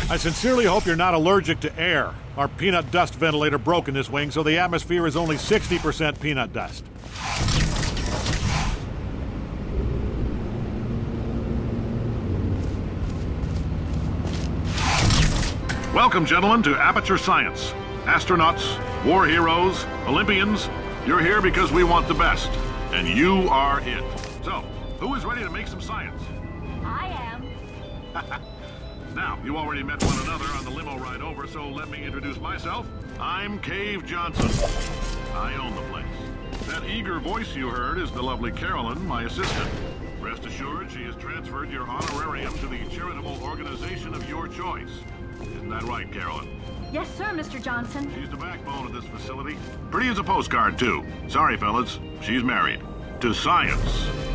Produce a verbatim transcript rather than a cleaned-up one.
I sincerely hope you're not allergic to air. Our peanut dust ventilator broke in this wing, so the atmosphere is only sixty percent peanut dust. Welcome, gentlemen, to Aperture Science. Astronauts, war heroes, Olympians, you're here because we want the best. And you are it. So, who is ready to make some science? I am. Now, you already met one another on the limo ride over, so let me introduce myself. I'm Cave Johnson. I own the place. That eager voice you heard is the lovely Carolyn, my assistant. Rest assured, she has transferred your honorarium to the charitable organization of your choice. Isn't that right, Carolyn? Yes, sir, Mister Johnson. She's the backbone of this facility. Pretty as a postcard, too. Sorry, fellas. She's married. To science.